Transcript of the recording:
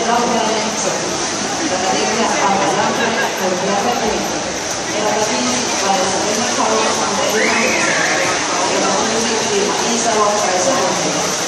laureato, la Liga Amaranta, Cordiata Punto, e la Latina vale la prima parola con la musica di Isa Walker.